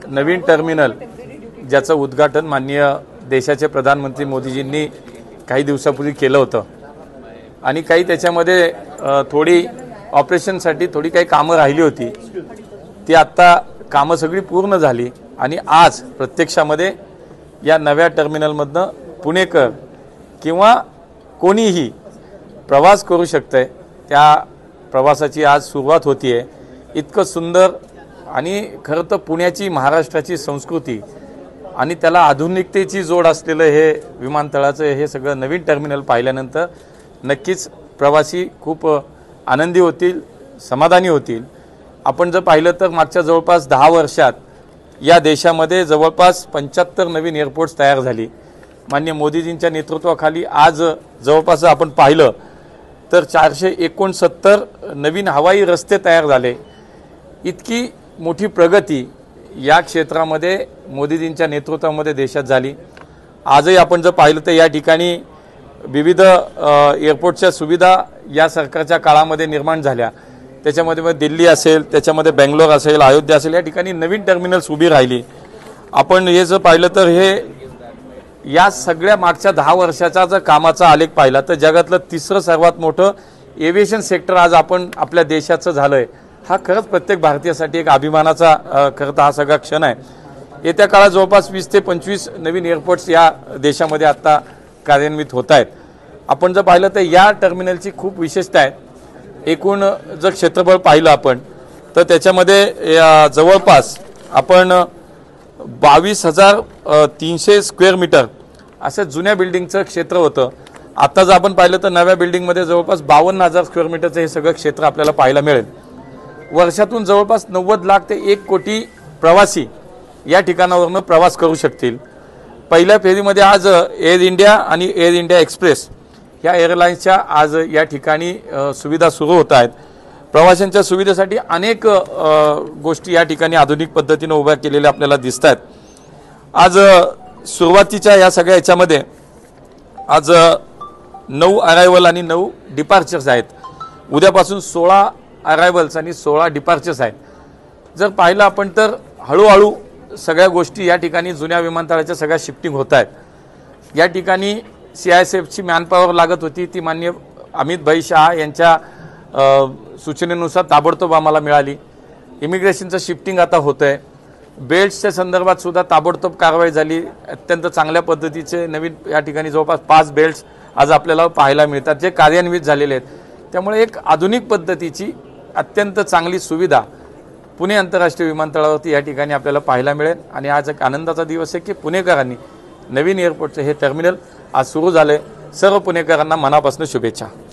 नवीन terminal ज्याचं उद्घाटन माननीय देशाचे प्रधानमंत्री मोदीजींनी काही दिवसापूर्वी केलं होतं आणि काही त्याच्यामध्ये थोडी ऑपरेशनसाठी थोडी काही कामं राहिली होती, ती आता कामं सगळी पूर्ण झाली आणि आज प्रत्यक्षामध्ये या नव्या टर्मिनलमधनं पुणेकर किंवा कोणीही प्रवास करू शकतंय। त्या प्रवासाची आज सुरुवात होतीये। इतकं सुंदर आणि खरं तर पुण्याची महाराष्ट्राची संस्कृती आणि त्याला आधुनिकतेची जोड असलेलं हे विमानतळाचं हे सगळं नवीन टर्मिनल पाहिल्यानंतर नक्कीच प्रवासी खूप आनंदी होतील, समाधानी होतील। आपण जर पाहिलं तर मागच्या जवळपास 10 वर्षात या देशामध्ये जवळपास 75 नवीन एअरपोर्ट्स तयार झाली। माननीय मोदीजींच्या नेतृत्वाखाली आज जवळपास आपण पाहिलं तर 469 नवीन हवाई रस्ते तयार झाले। इतकी मोठी प्रगती या क्षेत्रामध्ये मोदीजींच्या नेतृत्वामध्ये देशात झाली। आजही आपण जर पाहिलं तर या ठिकाणी विविध एअरपोर्टच्या सुविधा या सरकारच्या काळामध्ये निर्माण झाल्या। त्याच्यामध्ये दिल्ली असेल, त्याच्यामध्ये बेंगलोर असेल, अयोध्या असेल, या ठिकाणी नवीन टर्मिनल्स उभी राहिली। आपण हे जर पाहिलं तर हे या सगळ्या मागच्या 10 वर्षाचा जर कामाचा आलेख पाहिला तर जगातलं तिसरं सर्वात मोठं एव्हिएशन सेक्टर आज आपण आपल्या देशाचं झालंय। हा खरंच प्रत्येक भारतीयासाठी एक अभिमानाचा खरं तर हा सगळा क्षण आहे। येत्या काळात जवळपास 20 ते 25 नवीन एअरपोर्ट्स या देशामध्ये आता कार्यान्वित होत आहेत। आपण जर पाहिलं तर या टर्मिनलची खूप विशेषता आहे। एकूण जर क्षेत्रफळ पाहिलं आपण तर त्याच्यामध्ये जवळपास आपण 22,300 स्क्वेअर मीटर असं जुन्या बिल्डिंगचं क्षेत्र होतं। आता जर आपण पाहिलं तर नव्या बिल्डिंगमध्ये जवळपास 52,000 स्क्वेअर मीटरचं हे सगळं क्षेत्र आपल्याला पाहायला मिळेल। वर्षातून जवळपास 90 लाख ते 1 कोटी प्रवासी या ठिकाणावरून प्रवास करू शकतील। पहिल्या फेरीमध्ये आज एअर इंडिया आणि एअर इंडिया एक्सप्रेस या एअरलाइन्सच्या आज या ठिकाणी सुविधा सुरू होत आहेत। प्रवाशांच्या सुविधेसाठी अनेक गोष्टी या ठिकाणी आधुनिक पद्धतीने उभ्या केलेल्या आपल्याला दिसतात। आज सुरुवातीच्या या सगळ्या याच्यामध्ये आज 9 अरायवल आणि 9 डिपार्चर्स आहेत। उद्यापासून 16 अरायवल्स आणि 16 डिपार्चर्स आहेत। जर पाहिलं आपण तर हळूहळू सगळ्या गोष्टी या ठिकाणी जुन्या विमानतळाच्या सगळ्या शिफ्टिंग होत आहेत। या ठिकाणी CISFची मॅनपॉवर लागत होती, ती माननीय अमित भाई शाह यांच्या सूचनेनुसार ताबडतोब आम्हाला मिळाली। इमिग्रेशनचं शिफ्टिंग आता होतंय। बेल्ट्सच्या संदर्भात सुद्धा ताबडतोब कारवाई झाली। अत्यंत चांगल्या पद्धतीचे नवीन या ठिकाणी जवळपास 5 बेल्ट्स आज आपल्याला पाहायला मिळतात जे कार्यान्वित झालेले आहेत। त्यामुळे एक आधुनिक पद्धतीची अत्यंत चांगली सुविधा पुणे आंतरराष्ट्रीय विमानतळावरती या ठिकाणी आपल्याला पाहायला मिळेल आणि आज एक आनंदाचा दिवस आहे की पुणेकरांनी नवीन एअरपोर्टचं हे टर्मिनल आज सुरू झाले। सर्व पुणेकरांना मनापासून शुभेच्छा।